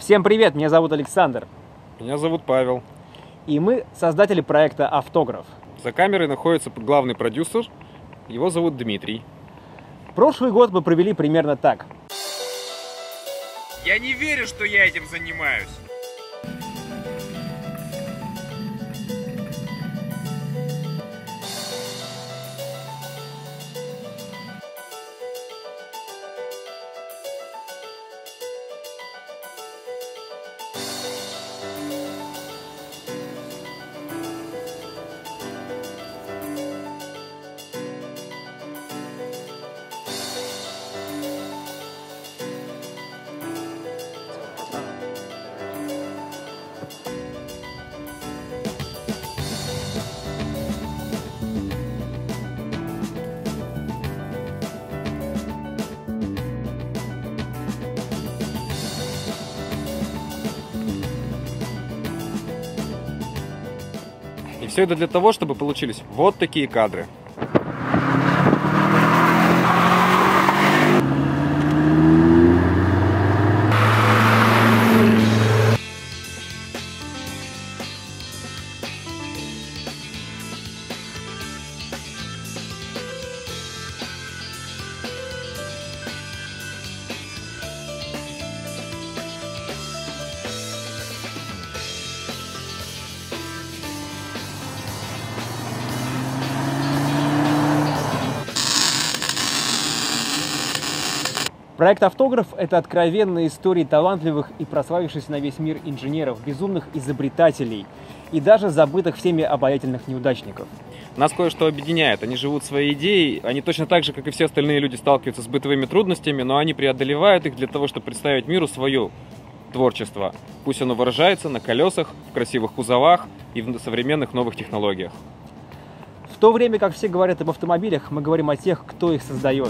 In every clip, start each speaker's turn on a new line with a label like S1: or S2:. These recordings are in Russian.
S1: Всем привет, меня зовут Александр.
S2: Меня зовут Павел.
S1: И мы создатели проекта «Автограф».
S2: За камерой находится главный продюсер. Его зовут Дмитрий.
S1: Прошлый год мы провели примерно так.
S3: Я не верю, что я этим занимаюсь.
S2: И все это для того, чтобы получились вот такие кадры.
S1: Проект «Автограф» — это откровенные истории талантливых и прославившихся на весь мир инженеров, безумных изобретателей и даже забытых всеми обаятельных неудачников.
S2: Нас кое-что объединяет. Они живут своей идеей. Они точно так же, как и все остальные люди, сталкиваются с бытовыми трудностями, но они преодолевают их для того, чтобы представить миру свое творчество. Пусть оно выражается на колесах, в красивых кузовах и в современных новых технологиях.
S1: В то время как все говорят об автомобилях, мы говорим о тех, кто их создает.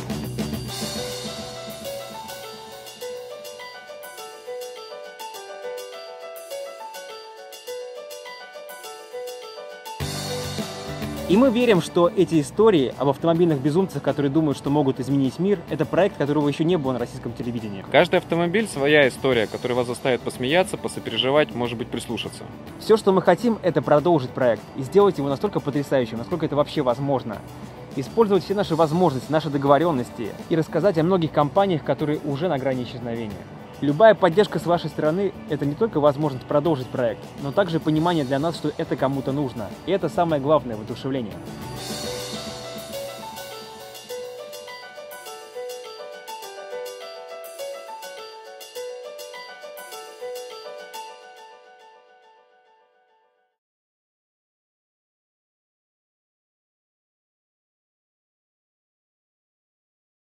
S1: И мы верим, что эти истории об автомобильных безумцах, которые думают, что могут изменить мир, это проект, которого еще не было на российском телевидении.
S2: Каждый автомобиль — своя история, которая вас заставит посмеяться, посопереживать, может быть, прислушаться.
S1: Все, что мы хотим, это продолжить проект и сделать его настолько потрясающим, насколько это вообще возможно. Использовать все наши возможности, наши договоренности и рассказать о многих компаниях, которые уже на грани исчезновения. Любая поддержка с вашей стороны – это не только возможность продолжить проект, но также понимание для нас, что это кому-то нужно. И это самое главное воодушевление.